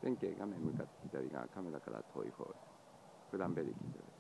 弁慶画面向かって左側、カメラから遠い方へ。クランベリー近所です。